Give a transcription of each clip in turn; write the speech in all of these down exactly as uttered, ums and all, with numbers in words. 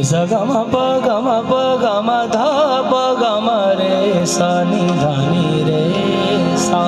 सा ग म प ग म प ग म ध प ग म रे सा नि ध नि रे सा।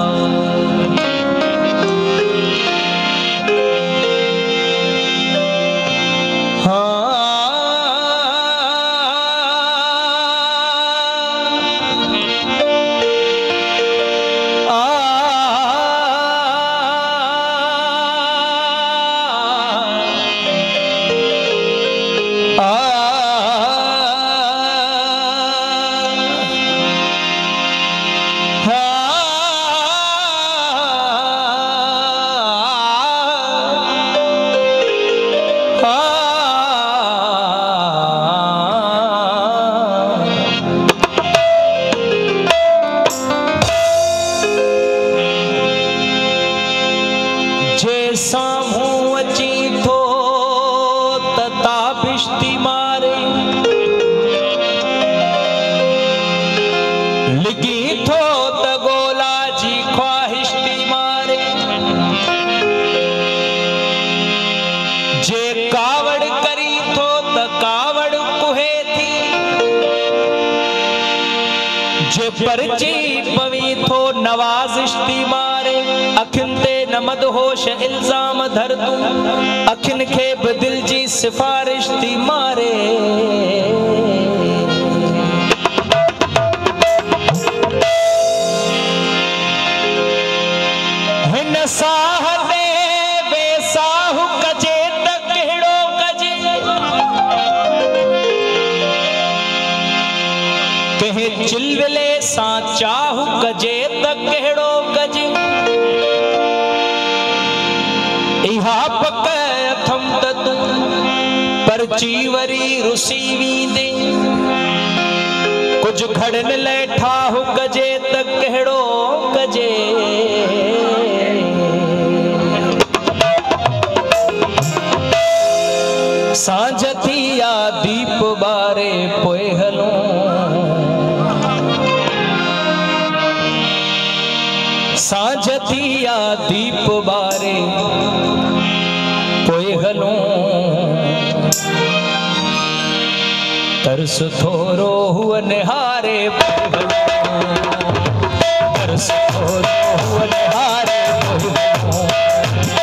परची पवी थो नवाजिश्ती मारे अखिन ते नमद होश इल्जाम धर तू अखिन खे बदिल जी सिफारिश थी मारे। हिन साह दे बेसाहु कजे त कहिड़ो कजे कहे चिलविले सा चाहु कजे त कहिड़ो कजे इहा पक अथम त तू परची वरी रुसी वींदे कुछ घड़न ले ठाहु कजे त कहिड़ो कजे सांझ थी या दीप बारे पोए हलो सांझ थी या दीप बारे पोए हलो तरस थोरो हुआ निहारे पोए हलो तरस थोरो हुआ निहारे पोए हलो